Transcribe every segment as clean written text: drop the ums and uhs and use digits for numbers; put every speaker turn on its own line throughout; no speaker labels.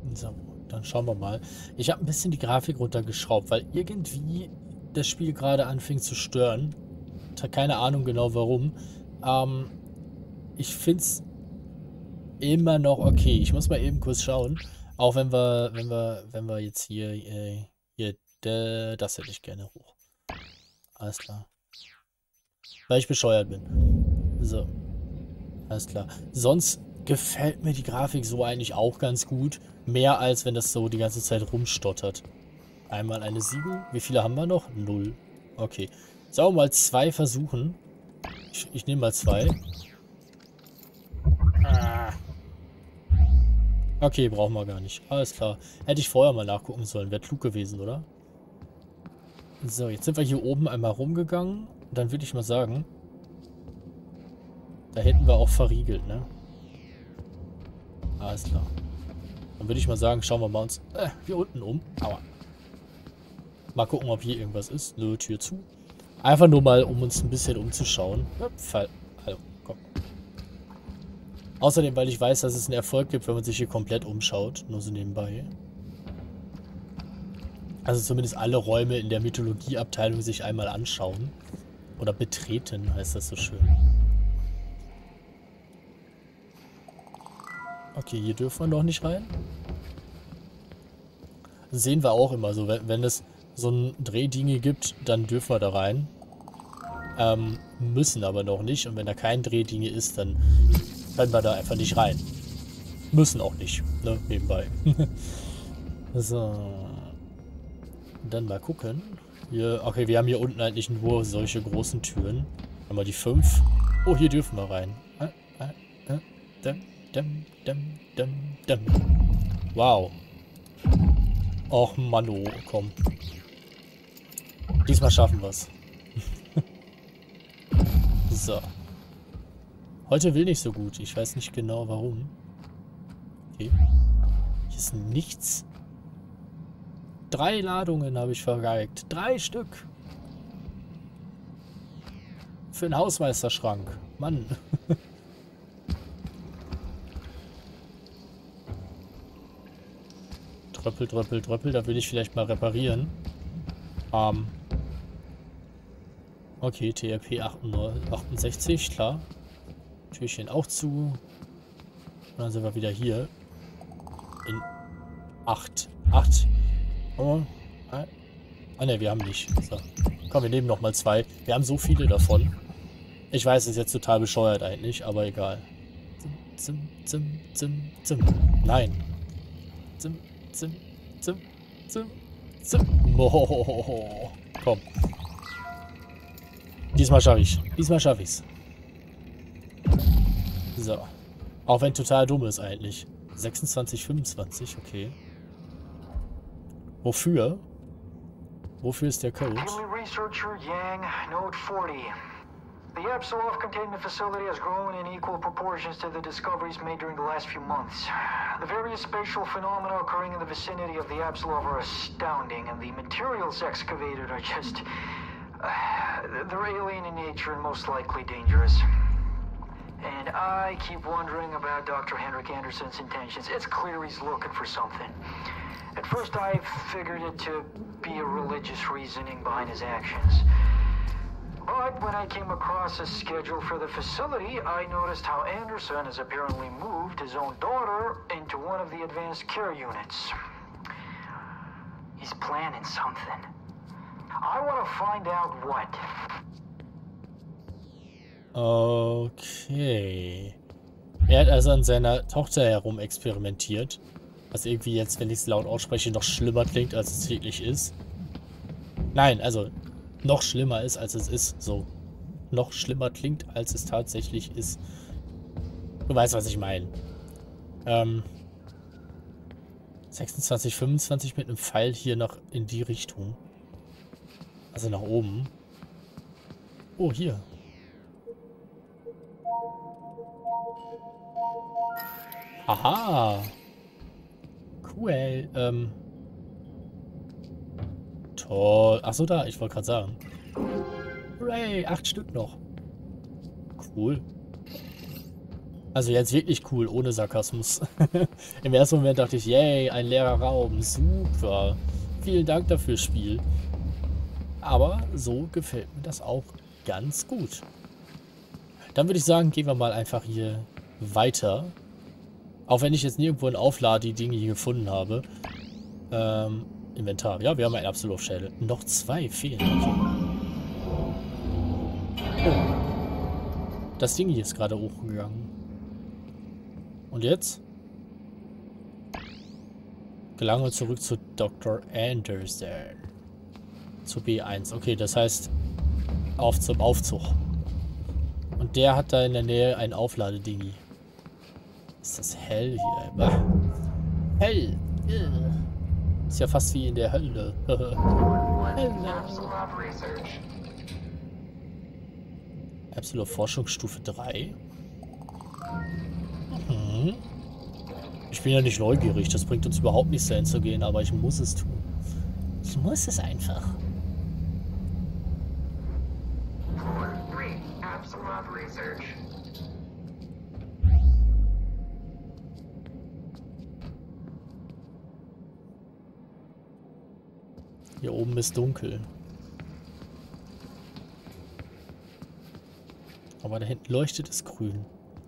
So, dann schauen wir mal. Ich habe ein bisschen die Grafik runtergeschraubt, weil irgendwie das Spiel gerade anfing zu stören. Keine Ahnung genau warum. Ähm, Ich finde es immer noch okay. Ich muss mal eben kurz schauen. Auch wenn wir jetzt das hätte ich gerne hoch. Alles klar. Weil ich bescheuert bin. So, alles klar. Sonst gefällt mir die Grafik so eigentlich auch ganz gut. Mehr als wenn das so die ganze Zeit rumstottert. Einmal eine 7. Wie viele haben wir noch? 0. Okay. Sagen wir mal 2 versuchen. Ich nehme mal 2. Ah. Okay, brauchen wir gar nicht. Alles klar. Hätte ich vorher mal nachgucken sollen. Wäre klug gewesen, oder? So, jetzt sind wir hier oben einmal rumgegangen. Dann würde ich mal sagen, da hätten wir auch verriegelt, ne? Alles klar. Dann würde ich mal sagen, schauen wir mal uns hier unten um. Aua. Mal gucken, ob hier irgendwas ist. Nö, Tür zu. Einfach nur mal, um uns ein bisschen umzuschauen. Fall. Also, komm. Außerdem, weil ich weiß, dass es einen Erfolg gibt, wenn man sich hier komplett umschaut. Nur so nebenbei. Also zumindest alle Räume in der Mythologieabteilung sich einmal anschauen. Oder betreten, heißt das so schön. Okay, hier dürfen wir noch nicht rein. Das sehen wir auch immer so. Wenn es so ein Drehdinge gibt, dann dürfen wir da rein. Müssen aber noch nicht. Und wenn da kein Drehdinge ist, dann können wir da einfach nicht rein. Müssen auch nicht, ne? Nebenbei. So. Dann mal gucken. Hier, okay, wir haben hier unten eigentlich nur solche großen Türen. Haben wir die 5. Oh, hier dürfen wir rein. Wow. Och, Mann, komm. Diesmal schaffen wir es. So. Heute will nicht so gut. Ich weiß nicht genau warum. Okay. Hier ist nichts. 3 Ladungen habe ich vergeigt. 3 Stück. Für einen Hausmeisterschrank. Mann. Tröppel, Tröppel, Tröppel. Da will ich vielleicht mal reparieren. Okay, TRP 68, klar. Türchen auch zu. Und dann sind wir wieder hier. In 8. 8. Oh. Ah ne, wir haben nicht. So. Komm, wir nehmen nochmal 2. Wir haben so viele davon. Ich weiß, es ist jetzt total bescheuert eigentlich, aber egal. Zim, zim, zim, zim, zim. Nein. Zim, zim, zim, zim, zim. Oh, komm. Diesmal schaffe ich. Diesmal schaffe ich's. So. Auch wenn total dumm ist eigentlich. 26, 25, okay. Wofür? Wofür ist der Code?
Researcher Yang, Node 40. The Absolov containment facility has grown in equal proportions to the discoveries made during the last few months. The various spatial phenomena occurring in the vicinity of the Absolov are astounding, and the materials excavated are just... they're alien in nature and most likely dangerous. And I keep wondering about Dr. Henrik Anderson's intentions. It's clear he's looking for something. At first I figured it to be a religious reasoning behind his actions. But when I came across a schedule for the facility, I noticed how Anderson has apparently moved his own daughter into one of the advanced care units. He's planning something. I want to find out what.
Okay. Er hat also an seiner Tochter herum experimentiert. Was irgendwie jetzt, wenn ich es laut ausspreche, noch schlimmer klingt, als es wirklich ist. Nein, also noch schlimmer ist, als es ist. So. Noch schlimmer klingt, als es tatsächlich ist. Du weißt, was ich meine. 26, 25 mit einem Pfeil hier noch in die Richtung. Also nach oben. Oh, hier. Aha. Cool. Toll. Achso, da. Ich wollte gerade sagen. Hooray, 8 Stück noch. Cool. Also jetzt wirklich cool, ohne Sarkasmus. Im ersten Moment dachte ich, yay, ein leerer Raum, super. Vielen Dank dafür, Spiel. Aber so gefällt mir das auch ganz gut. Dann würde ich sagen, gehen wir mal einfach hier weiter. Auch wenn ich jetzt nirgendwo in Auflade die Dinge hier gefunden habe. Inventar. Ja, wir haben einen Absolut-Schädel. Noch 2 fehlen. Okay. Oh. Das Ding hier ist gerade hochgegangen. Und jetzt? Gelange zurück zu Dr. Anderson. Zu B1. Okay, das heißt auf zum Aufzug. Und der hat da in der Nähe ein Aufladedingi. Ist das hell hier? Bah. Hell. Ist ja fast wie in der Hölle. Absolut Forschungsstufe 3. Mhm. Ich bin ja nicht neugierig. Das bringt uns überhaupt nichts dahin zu gehen, aber ich muss es tun. Ich muss es einfach. Hier oben ist dunkel. Aber da hinten leuchtet es grün.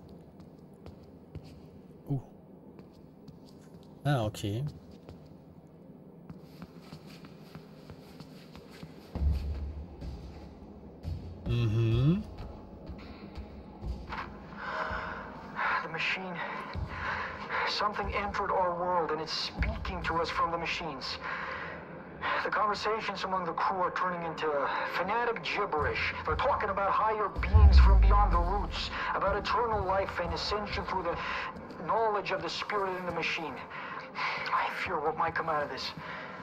Ah, okay. Mhm.
The machine. Something entered our world and it's speaking to us from the machines. The conversations among the crew are turning into fanatic gibberish. They're talking about higher beings from beyond the roots, about eternal life and ascension through the knowledge of the spirit in the machine. I fear what might come out of this.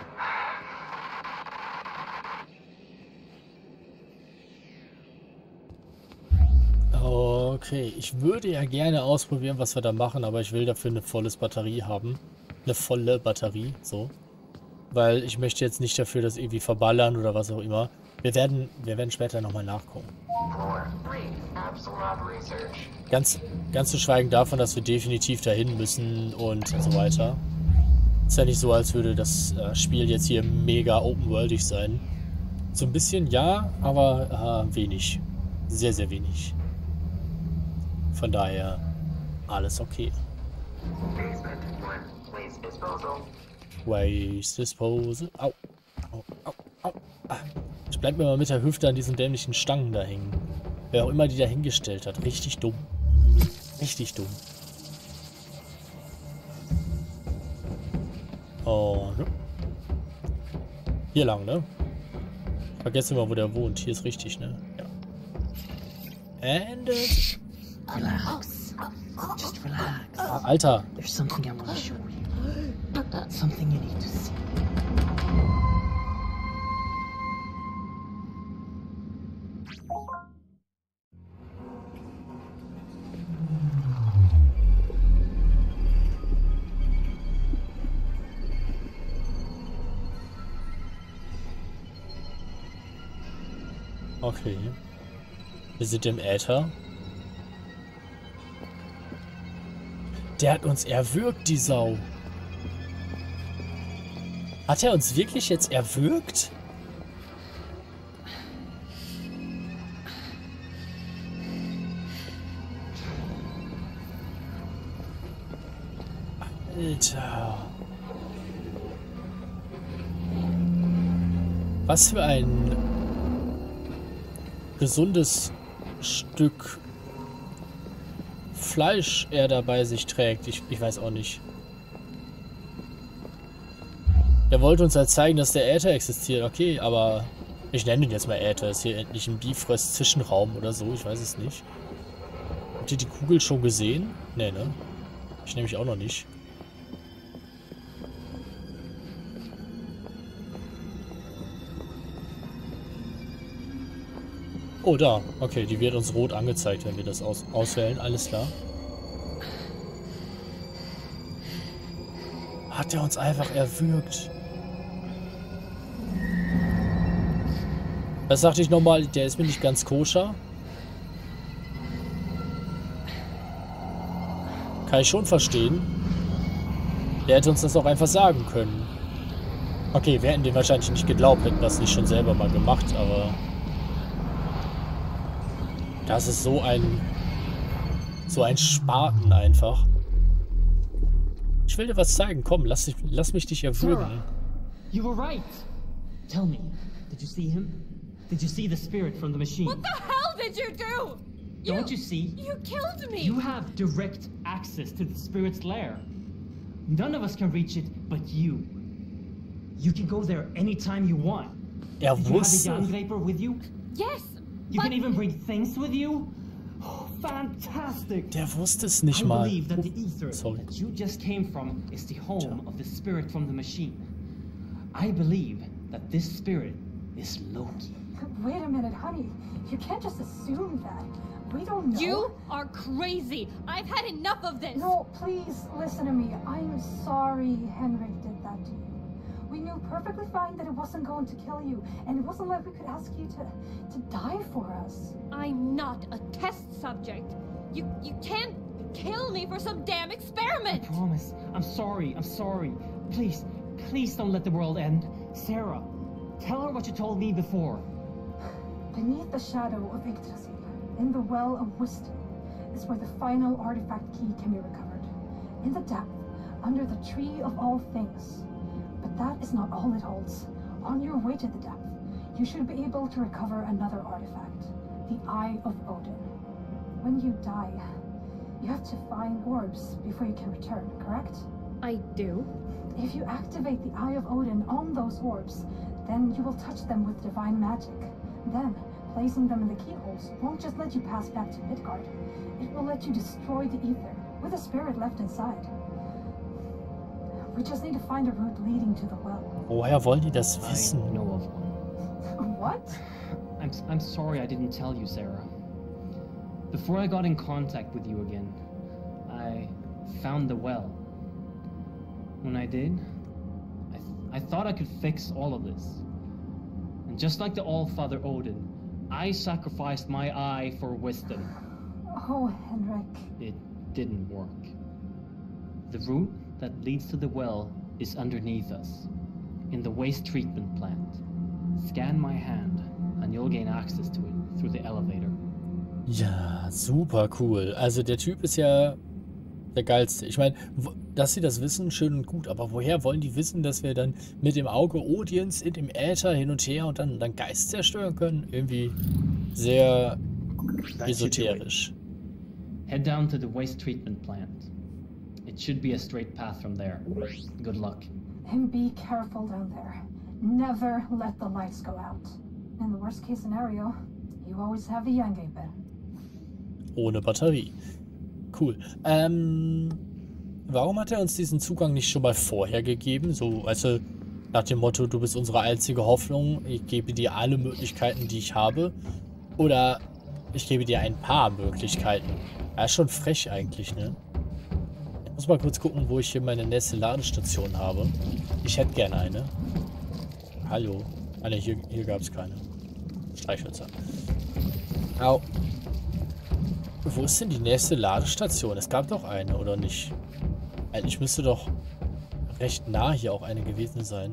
Okay, ich würde ja gerne ausprobieren, was wir da machen, aber ich will dafür eine volle Batterie haben. Eine volle Batterie, so. Weil ich möchte jetzt nicht dafür das irgendwie verballern oder was auch immer. Wir werden später nochmal nachgucken. Ganz zu schweigen davon, dass wir definitiv dahin müssen und so weiter. Ist ja nicht so, als würde das Spiel jetzt hier mega open-worldig sein. So ein bisschen ja, aber wenig. Sehr, sehr wenig. Von daher alles okay. Waste Disposal. Au. Au, au, au. Ich bleib mir mal mit der Hüfte an diesen dämlichen Stangen da hängen. Wer auch immer die da hingestellt hat. Richtig dumm. Richtig dumm. Oh, ne? Hier lang, ne? Ich vergesse immer, wo der wohnt. Hier ist richtig, ne? Ja. And
relax. Just relax.
Alter.
There's something I want to show you. Something you need to see.
Okay. Wir sind im Äther. Der hat uns erwürgt, die Sau. Hat er uns wirklich jetzt erwürgt? Alter. Was für ein gesundes Stück Fleisch er da bei sich trägt. Ich weiß auch nicht. Der wollte uns halt zeigen, dass der Äther existiert. Okay, aber ich nenne ihn jetzt mal Äther. Ist hier endlich ein Bifrost-Zwischenraum oder so? Ich weiß es nicht. Habt ihr die Kugel schon gesehen? Nee, ne? Ich nämlich auch noch nicht. Oh, da. Okay, die wird uns rot angezeigt, wenn wir das auswählen. Alles klar. Hat er uns einfach erwürgt? Das sagte ich nochmal, der ist mir nicht ganz koscher. Kann ich schon verstehen. Der hätte uns das auch einfach sagen können. Okay, wir hätten den wahrscheinlich nicht geglaubt, hätten das nicht schon selber mal gemacht, aber... Das ist so ein Spaten einfach. Ich will dir was zeigen. Komm, lass mich dich erwürgen.
Sarah, you were right. Tell me, did you see him? Did you see the spirit from the machine?
What the hell did you do?
Don't you see?
You killed me!
You have direct access to the spirit's lair. None of us can reach it but you. You can go there anytime you want. Did you have the Jangreper with you?
Yes!
You can even bring things with you? Oh, fantastic!
Der wusste es nicht
I
mal.
believe that the ether
Sorry.
that you just came from is the home of the spirit from the machine. I believe that this spirit is Loki.
Wait a minute, honey. You can't just assume that. We don't know.
You are crazy! I've had enough of this!
No, please listen to me. I'm sorry Henrik did that to you. We knew perfectly fine that it wasn't going to kill you, and it wasn't like we could ask you to die for us.
I'm not a test subject. You can't kill me for some damn experiment!
I promise. I'm sorry. Please don't let the world end. Sarah, tell her what you told me before.
Beneath the shadow of Yggdrasil, in the Well of Wisdom, is where the final artifact key can be recovered. In the depth, under the Tree of All Things. But that is not all it holds. On your way to the depth, you should be able to recover another artifact, the Eye of Odin. When you die, you have to find orbs before you can return, correct?
I do?
If you activate the Eye of Odin on those orbs, then you will touch them with divine magic. Then, placing them in the keyholes won't just let you pass back to Midgard. It will let you destroy the ether, with a spirit left inside. We just need to find a route leading to the well.
Woher wollen die das
I
wissen?
know of one.
What?
I'm sorry I didn't tell you, Sarah. Before I got in contact with you again, I found the well. When I did, I thought I could fix all of this. And just like the All-Father Odin, I sacrificed my eye for wisdom.
Oh, Henrik.
It didn't work. The route that leads to the well is underneath us, in the waste treatment plant. Scan my hand, and you'll gain access to it through the elevator.
Ja, super cool. Also der Typ ist ja der Geilste. Ich meine, dass sie das wissen, schön und gut, aber woher wollen die wissen, dass wir dann mit dem Auge Odins in dem Äther hin und her und dann Geist zerstören können? Irgendwie sehr esoterisch.
Head down to the waste treatment plant. It should be a straight path from there. Good luck.
And be careful down there. Never let the lights go out. In the worst case scenario, you always have the Jangreper.
Ohne Batterie. Cool. Warum hat er uns diesen Zugang nicht schon mal vorher gegeben? So, also nach dem Motto, du bist unsere einzige Hoffnung, ich gebe dir alle Möglichkeiten, die ich habe. Oder ich gebe dir ein paar Möglichkeiten. Ja, ist schon frech eigentlich, ne? Ich muss mal kurz gucken, wo ich hier meine nächste Ladestation habe. Ich hätte gerne eine. Hallo. Ah, ne, hier gab es keine. Streichhölzer. Au. Wo ist denn die nächste Ladestation? Es gab doch eine, oder nicht? Eigentlich müsste doch recht nah hier auch eine gewesen sein.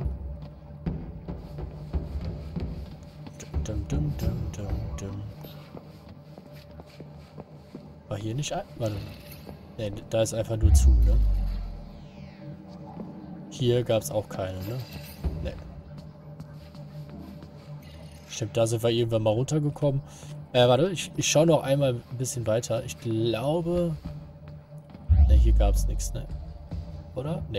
War hier nicht ein? Warte. Ne, da ist einfach nur zu, ne? Hier gab es auch keine, ne? Ne. Stimmt, da sind wir irgendwann mal runtergekommen. Warte, ich schaue noch einmal ein bisschen weiter. Ich glaube... Ne, hier gab es nichts, ne? Oder? Ne.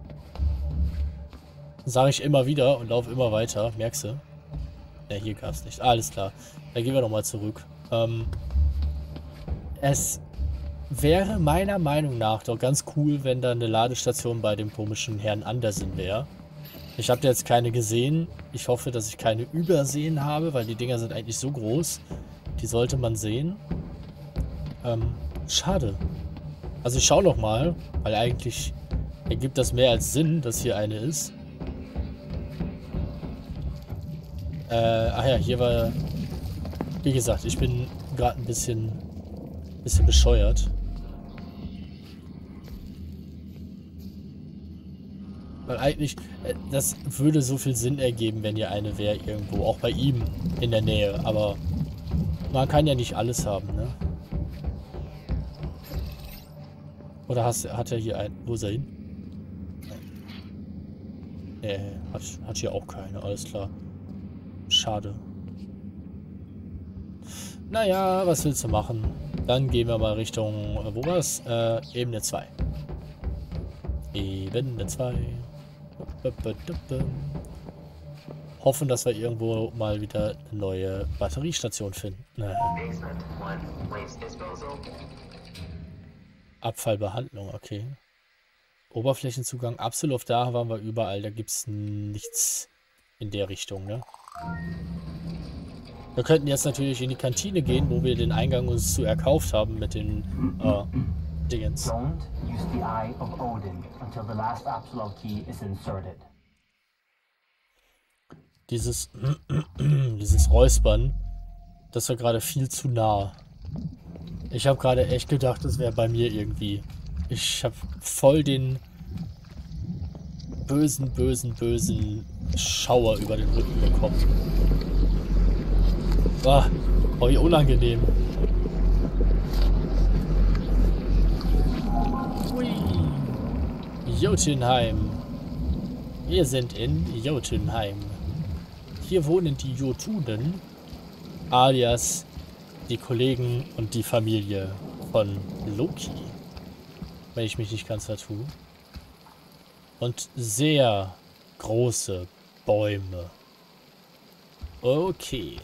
Sage ich immer wieder und laufe immer weiter. Merkst du? Ne, hier gab es nicht. Alles klar. Dann gehen wir nochmal zurück. Es wäre meiner Meinung nach doch ganz cool, wenn da eine Ladestation bei dem komischen Herrn Andersen wäre. Ich habe jetzt keine gesehen. Ich hoffe, dass ich keine übersehen habe, weil die Dinger sind eigentlich so groß. Die sollte man sehen. Schade. Also ich schaue noch mal, weil eigentlich ergibt das mehr als Sinn, dass hier eine ist. Ach ja, hier war... Wie gesagt, ich bin gerade ein bisschen bescheuert. Weil eigentlich, das würde so viel Sinn ergeben, wenn hier eine wäre irgendwo, auch bei ihm in der Nähe. Aber man kann ja nicht alles haben, ne? Oder hat er hier einen? Wo ist er hin? Hat hier auch keine, alles klar. Schade. Naja, was willst du machen? Dann gehen wir mal Richtung, wo war's? Ebene 2. Ebene 2. Hoffen, dass wir irgendwo mal wieder eine neue Batteriestation finden. Abfallbehandlung, okay. Oberflächenzugang, absolut, da waren wir überall. Da gibt es nichts in der Richtung, ne? Wir könnten jetzt natürlich in die Kantine gehen, wo wir den Eingang uns zu erkauft haben mit den Dingens.
Don't use the Eye of Odin until the last Absolute Key is inserted.
Dieses Räuspern, das war gerade viel zu nah. Ich habe gerade echt gedacht, das wäre bei mir irgendwie. Ich habe voll den bösen Schauer über den Rücken bekommen. Ah, oh, wie unangenehm. Hui. Jotunheim. Wir sind in Jotunheim. Hier wohnen die Jotunen, alias die Kollegen und die Familie von Loki, wenn ich mich nicht ganz vertue. Und sehr große Bäume. Okay.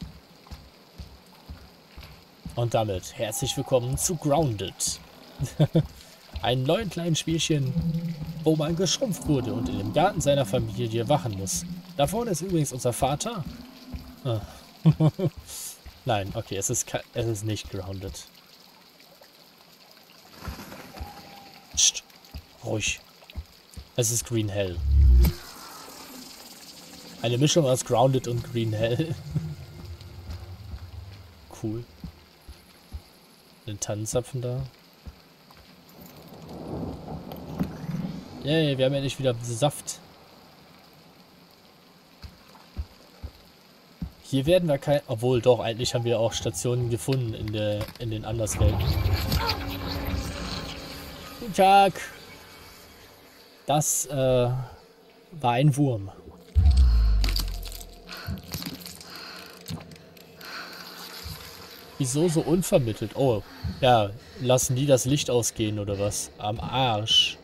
Und damit herzlich willkommen zu Grounded. Ein neuen kleinen Spielchen, wo man geschrumpft wurde und in dem Garten seiner Familie wachen muss. Da vorne ist übrigens unser Vater. Ah. Nein, okay, es ist nicht Grounded. Psst, ruhig. Es ist Green Hell. Eine Mischung aus Grounded und Green Hell. Cool. Den Tannenzapfen da. Yay, wir haben endlich wieder Saft. Hier werden wir kein... Obwohl, doch, eigentlich haben wir auch Stationen gefunden in den Anderswelten. Guten Tag. Das war ein Wurm. Wieso so unvermittelt? Oh, ja, lassen die das Licht ausgehen oder was? Am Arsch.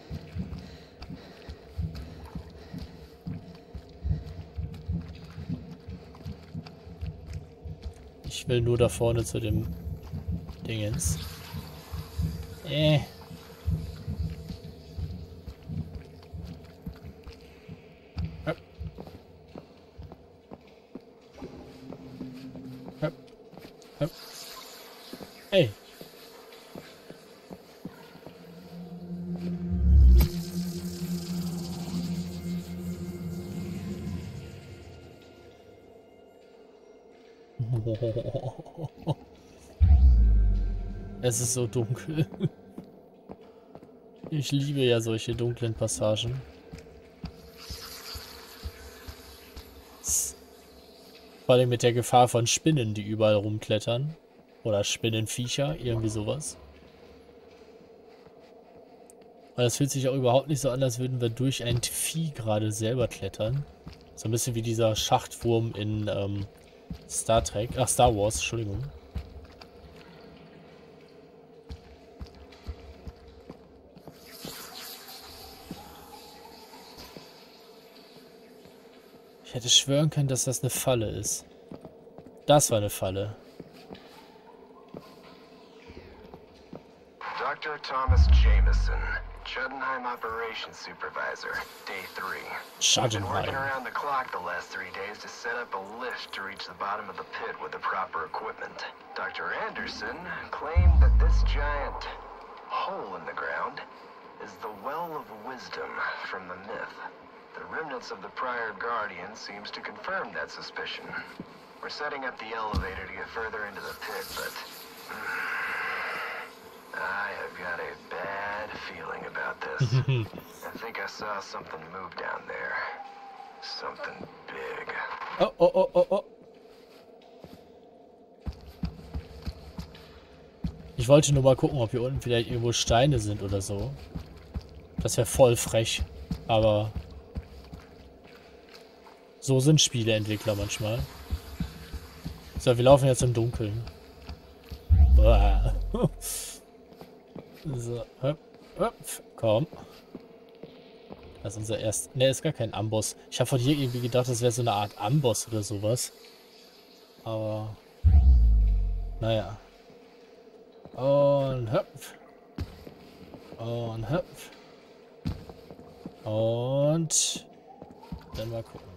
Ich will nur da vorne zu dem Dingens. Hey. Es ist so dunkel. Ich liebe ja solche dunklen Passagen. Vor allem mit der Gefahr von Spinnen, die überall rumklettern. Oder Spinnenviecher, irgendwie sowas. Aber das fühlt sich auch überhaupt nicht so an, als würden wir durch ein Vieh gerade selber klettern. So ein bisschen wie dieser Schachtwurm in Star Wars, Entschuldigung. Ich hätte schwören können, dass das eine Falle ist. Das war eine Falle.
Dr. Thomas Jameson, Jotunheim Operations Supervisor, Day 3. I've been working around the clock the last 3 days to set up a lift to reach the bottom of the pit with the proper equipment. Dr. Anderson claimed that this giant hole in the ground is the Well of Wisdom from the myth. The remnants of the prior Guardian seems to confirm that suspicion. We're setting up the elevator to get further into the pit, but I have got a bad feeling about this. I think I saw something move down there. Something big.
Oh, oh, oh, oh, oh. Ich wollte nur mal gucken, ob hier unten vielleicht irgendwo Steine sind oder so. Das wäre voll frech. Aber so sind Spieleentwickler manchmal. So, wir laufen jetzt im Dunkeln. So, hopp, hopp, komm. Das ist unser erst. Ne, ist gar kein Amboss. Ich habe von hier irgendwie gedacht, das wäre so eine Art Amboss oder sowas. Aber naja. Und hüpf. Und hüpf. Und dann mal gucken.